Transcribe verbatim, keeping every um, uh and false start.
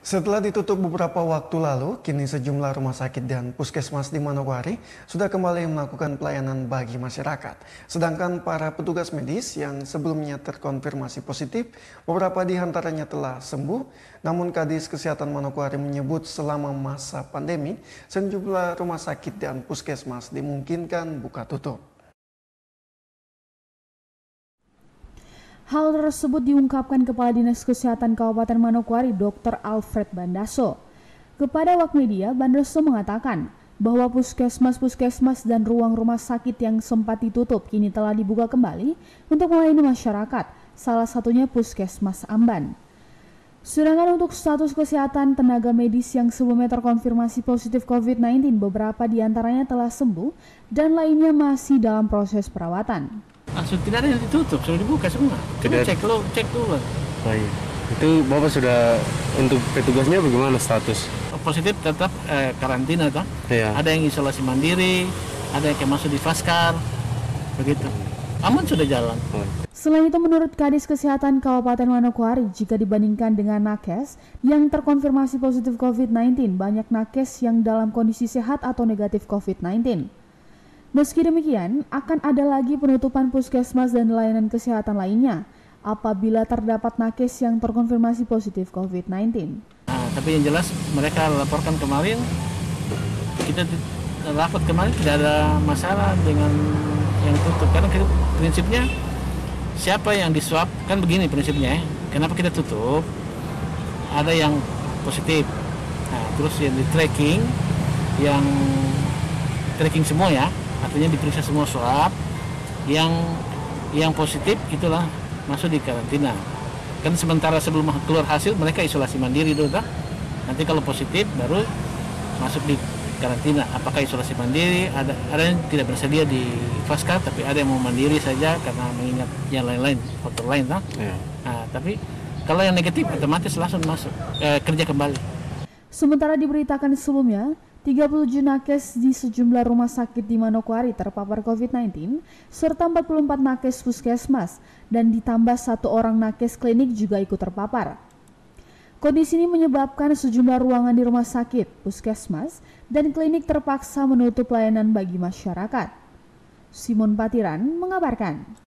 Setelah ditutup beberapa waktu lalu, kini sejumlah rumah sakit dan puskesmas di Manokwari sudah kembali melakukan pelayanan bagi masyarakat. Sedangkan para petugas medis yang sebelumnya terkonfirmasi positif, beberapa di antaranya telah sembuh. Namun Kadis Kesehatan Manokwari menyebut selama masa pandemi, sejumlah rumah sakit dan puskesmas dimungkinkan buka tutup. Hal tersebut diungkapkan Kepala Dinas Kesehatan Kabupaten Manokwari, dokter Alfred Bandaso. Kepada awak media, Bandaso mengatakan bahwa puskesmas-puskesmas dan ruang rumah sakit yang sempat ditutup kini telah dibuka kembali untuk melayani masyarakat, salah satunya Puskesmas Amban. Sedangkan untuk status kesehatan tenaga medis yang sebelumnya terkonfirmasi positif covid sembilan belas, beberapa diantaranya telah sembuh dan lainnya masih dalam proses perawatan. Langsung tidak ada yang ditutup, sudah dibuka semua. Tidak. Cek lo, cek dulu. Oh iya. Itu Bapak sudah untuk petugasnya bagaimana status? Positif tetap eh, karantina toh. Iya. Ada yang isolasi mandiri, ada yang masuk di Vaskar, begitu. Aman sudah jalan. Oh. Selain itu, menurut Kadis Kesehatan Kabupaten Manokwari, jika dibandingkan dengan nakes yang terkonfirmasi positif covid sembilan belas, banyak nakes yang dalam kondisi sehat atau negatif covid sembilan belas. Meski demikian, akan ada lagi penutupan puskesmas dan layanan kesehatan lainnya apabila terdapat nakes yang terkonfirmasi positif covid sembilan belas. Nah, tapi yang jelas mereka laporkan kemarin, kita rapat kemarin tidak ada masalah dengan yang tutup. Karena kita, prinsipnya siapa yang diswab, kan begini prinsipnya, kenapa kita tutup? Ada yang positif, nah, terus yang di tracking, yang tracking semua ya. Artinya diperiksa semua swab, yang yang positif itulah masuk di karantina. Kan sementara sebelum keluar hasil mereka isolasi mandiri dulu, kan? Nanti kalau positif baru masuk di karantina. Apakah isolasi mandiri? Ada ada yang tidak bersedia di Vaskar, tapi ada yang mau mandiri saja karena mengingat yang lain-lain, faktor lain, kan? Ya. Nah, tapi kalau yang negatif otomatis langsung masuk eh, kerja kembali. Sementara diberitakan sebelumnya, tiga puluh tujuh nakes di sejumlah rumah sakit di Manokwari terpapar covid sembilan belas, serta empat puluh empat nakes puskesmas, dan ditambah satu orang nakes klinik juga ikut terpapar. Kondisi ini menyebabkan sejumlah ruangan di rumah sakit, puskesmas, dan klinik terpaksa menutup layanan bagi masyarakat. Simon Patiran mengabarkan.